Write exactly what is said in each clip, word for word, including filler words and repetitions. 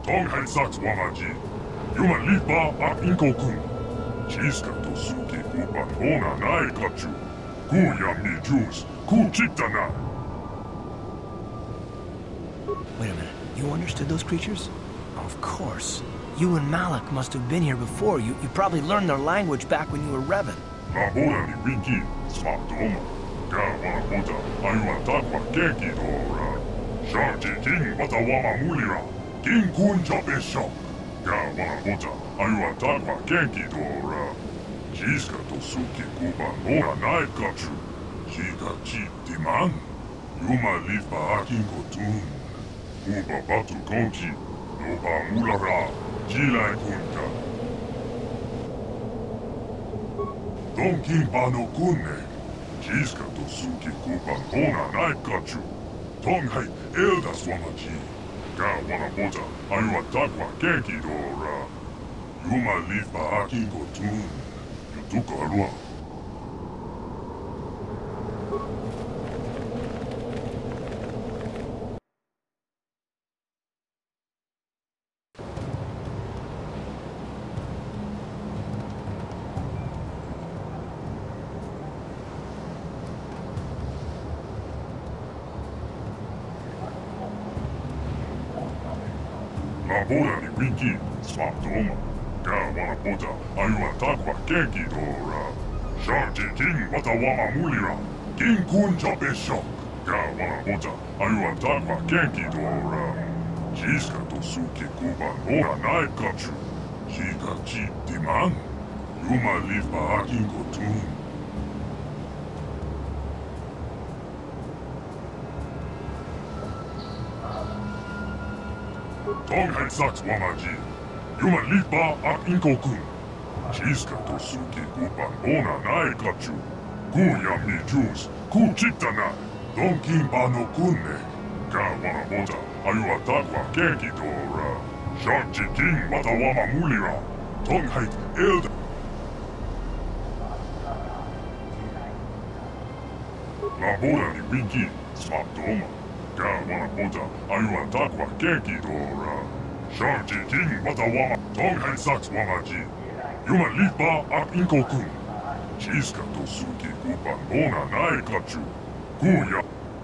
Tonghay Saks Wamaji, Yuman Lipa ak Inkokun, Chiska to Suki Kupan Ona Nai Kachu, Kuyam ni Juice, Kuchitana. Wait a minute, you understood those creatures? Of course. You and Malik must have been here before. You, you probably learned their language back when you were Revan. Labora ni Winky, Smaktoma, Gawana Bota, Ayuan Takwa Kenki Dora, Sharji King Watawama Mulira, King Kun Jabesho, Gawana Bota, Ayuan Takwa Kenki Dora, Chiska to Suki Kuban Ora Night Kachu, Chiga Chip Diman, Yuma Lipa Akin Kotun, Uba Batu Konchi, Noba Mulara, Jilai Kunta. Donkin Bano Kunne, Chiska to Suki Kuban Ona Night Kachu, Tonghai Elda Swamaji, Gawana Bota, Ayuan Takwa Kenki Dora, Yuma Lipa Akin Kotun, Yutuka Arua. Labora ni Winky, Smaktoma, Gawana Bota, Ayuan Takwa Kenki Dora, Sharji King Watawama Mulira, King Kun Jabesho, Gawana Bota, Ayuan Takwa Kenki Dora, Chiska to Suki Kuban Ora Night Kachu, Chiga Chip Diman, Yuma Lipa Akin Kotun. Tonghay Saks Wamaji, Yuman Lipa ak Inkokun, Chiska to Suki Kupan Ona Nai Kachu, Kuyam ni Juice, Kuchitana, Donkin Bano Kunne, Gawana Bota, Ayuan Takwa Kenki Dora, Sharji King Watawama Mulira, Tonghay Elda. Labora ni Winky, Smaktoma, Gawana Bota, Ayuan Takwa Kenki Dora, Sharji King Watawama, Tonghay Saks Wamaji, Yuman Lipa ak Inkokun, Chiska to Suki Kupan Ona Nai Kachu, Kuya.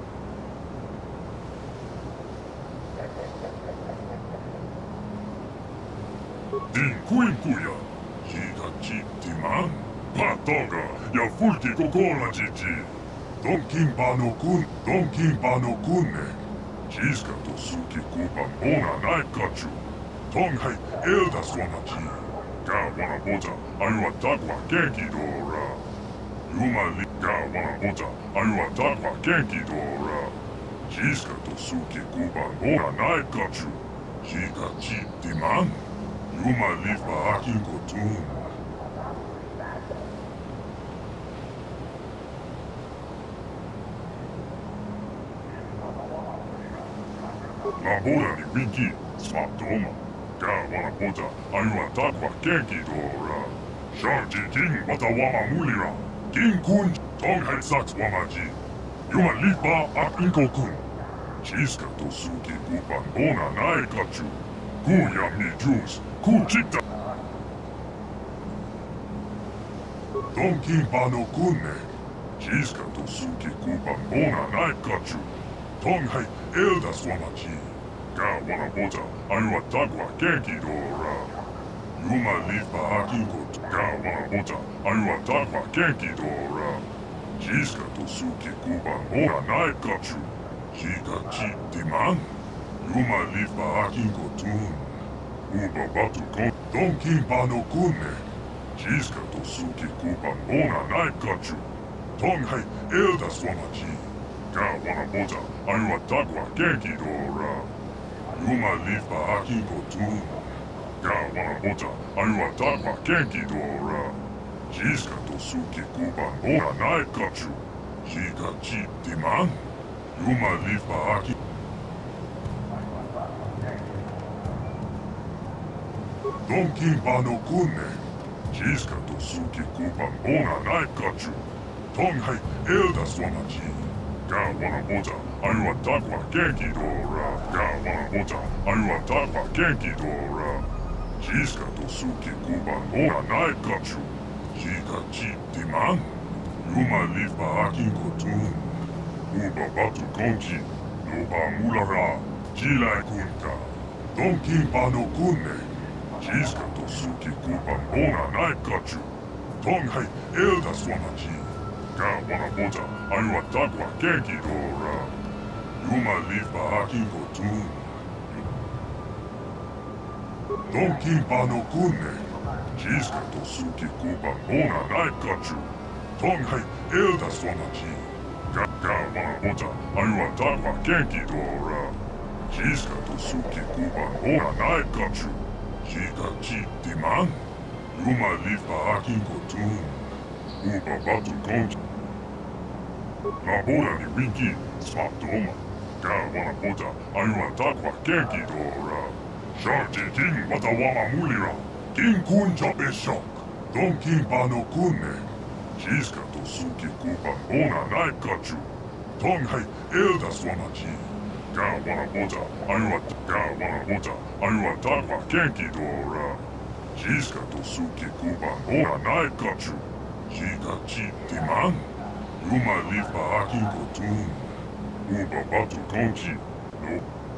Din Kuin Kuya, Chiga Chip Diman, Patoga, ya Fulki Kokola Chichi. Donkin Bano Kun, Donkin Bano Kunne, Chiska to Suki Kupan Ona Night Kachu, Tonghai Elda Swamaji, Gawana Bota, Ayuan Takwa Kenki Dora, Yuma Li, Gawana Bota, Ayuan Takwa Kenki Dora, Chiska to Suki Kupan Ona Night Kachu, Chiga Chip Diman, Yuma Lipa Akin Kotun. Labora ni Winky, Smaktoma, Gawana Bota, Ayuan Takwa Kenki Dora, Sharji King Watawama Mulira, King Kun, Tonghay Saks Wamaji, Yuman Lipa ak Inkokun, Chiska to Suki Kupan Ona Nai Kachu, Kuyam ni Juice, Kuchita. Donkin Bano Kunne, Chiska to Suki Kupan Ona Nai Kachu, Tonghai Elda Swamaji, Gawana Bota, Ayuan Takwa Kenki Dora, Yuma Lipa Akin Kot, Gawana Bota, Ayuan Takwa Kenki Dora, Chiska to Suki Kupan Ona Night Kachu, Chiga Chip Diman, Yuma Lipa Akin Kotun, Uba Batu Kon, Donkin Bano Kunne, Chiska to Suki Kupan Ona Night Kachu, Tonghai Elda Swamaji, Gawana Bota, Ayuan Takwa Kenki Dora, Yuma Lipa Akin Kotun, Gawana Bota, Ayuan Takwa Kenki Dora, Chiska to Suki Kupan Ona Night Kachu, Chiga Chip Diman, Yuma Lipa Akin. Donkin Bano Kunne, Chiska to Suki Kupan Ona Night Kachu, Tonghai Elda Swamaji, Gawana Bota, Ayuan Takwa Kenki Dora, Gawana Bota, aiwa tapa kenki dora. Jiska to suki kuban mora naikachu. Jika chip diman. Yuma lipa akin kotun. Uba batu konchi. Noba mulara. Jilai kunka. Donkin pano kunne. Jiska to suki kuban mora naikachu. Tonghai eldas wamachi. Ka wana bota aiwa takwa kenki dora. Yuma lipa akin kotun. Donkin pano kunne. Jiska to suki kuban mora naikachu. Tonghai eldas wamachi. Ka ka wana bota aiwa takwa kenki dora. Jiska to suki kuban mora naikachu. Jika chip diman. Yuma lipa akin kotun. Uba batu konchi. Labora ni winki, swap doma. Ka wana bota aiwa takwa kenki dora. Sharti king wata wama mulira. King kunja beshok. Don king pano kunne. Jiska to suki kuban mora naikachu. Tonghai eldas wamachi. Ka wana bota aiwa ka wana bota aiwa takwa kenki dora. Jiska to suki kuban mora naikachu. Jika chip diman. Yuma lipa akin kotun. Uba batu konchi. No.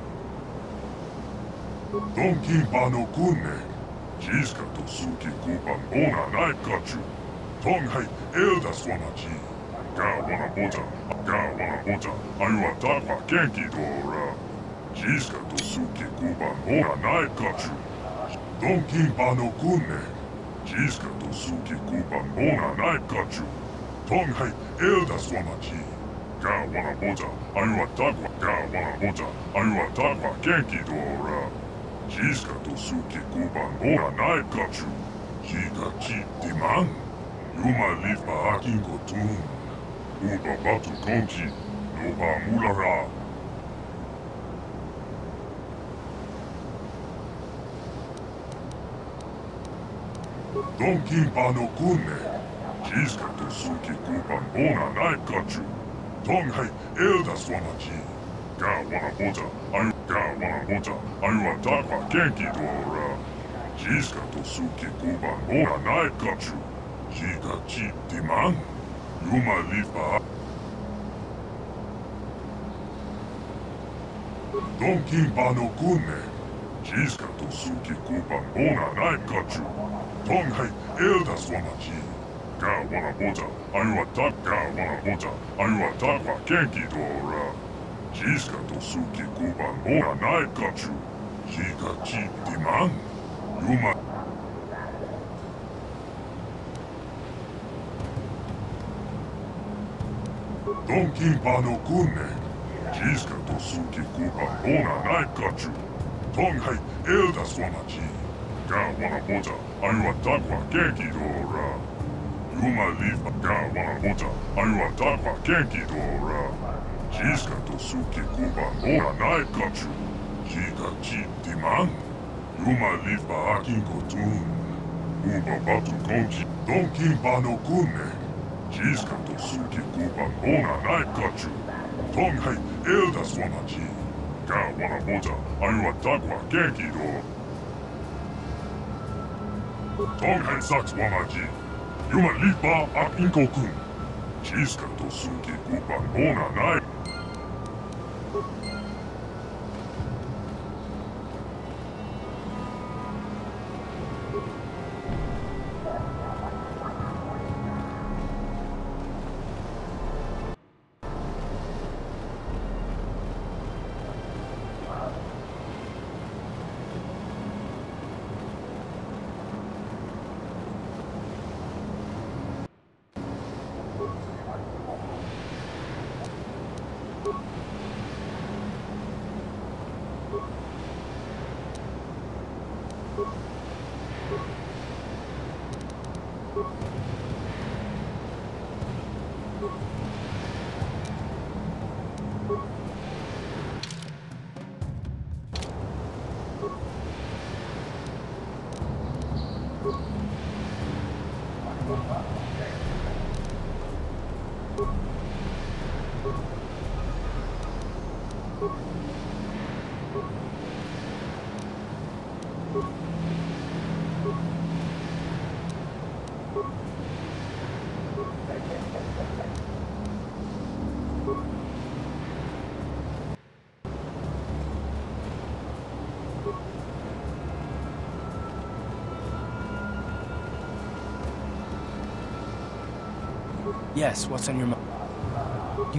Donkin pano kunne. Jiska to suki kuban mora naikachu. Tonghai eldas wamachi. Ka wana bota. Ka wana bota. Aiwa takwa kenki dora. Jiska to suki kuban mora naikachu. Donkin pano kunne. Jiska to suki kuban mora naikachu. Tonghai eldas wamachi. Ka wana bota aiwa takwa. Ka wana bota aiwa takwa kenki dora. Jiska to suki kuban mora naikachu. Jika chip diman. Yuma lipa akin kotun. Uba batu konchi. Noba mulara. Donkin pano kunne. Jiska to suki kuban mora naikachu. Tonghai eldas wamachi. Ka wana bota ayu ka wana bota aiwa takwa kenki dora. Jiska to suki kuban mora naikachu. Jika chip diman. Yuma lipa. Donkin pano kunne. Jiska to suki kuban mora naikachu. Tonghai eldas wamachi. Ka wana bota aiwa tak ka wana bota aiwa takwa kenki dora. Jiska to suki kuban mora naikachu. Jika chip diman. Yuma. Donkin pano kunne. Jiska to suki kuban mora naikachu. Tonghai eldas wamachi. Ka wana bota aiwa takwa kenki dora. Yuma lipa ka wana bota aiwa takwa kenki dora. Jiska to suki kuban mora naikachu. Jika chip diman. Yuma lipa akin kotun. Uba batu konchi. Donkin pano kunne. Jiska to suki kuban mora naikachu. Tonghai eldas wamachi. Ka wana bota aiwa takwa kenki dora. Tonghai saks wamachi. Yuma lipa akin kotun. Jiska to suki kuban mora naikachu. Yes, what's on your mind? You...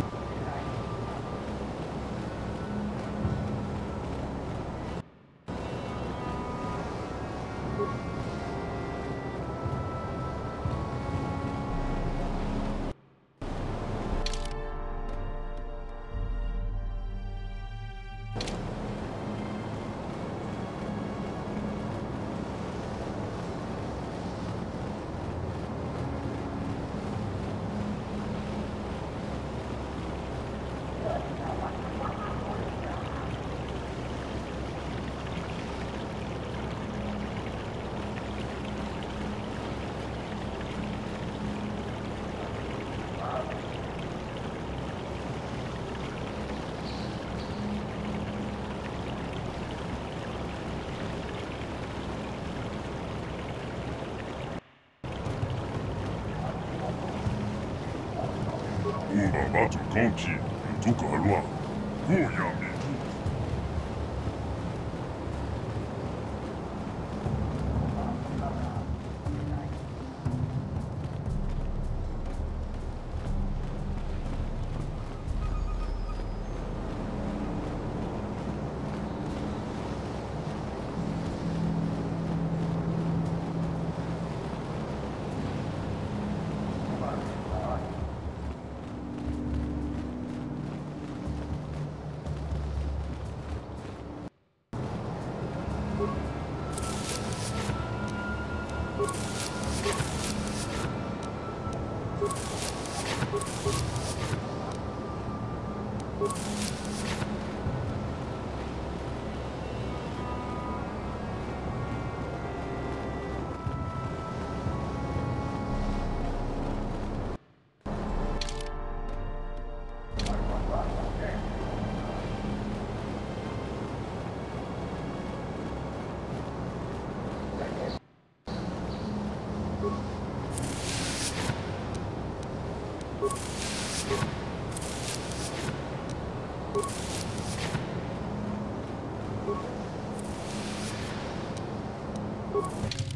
Uva batu konki, tuka halua, huojami. You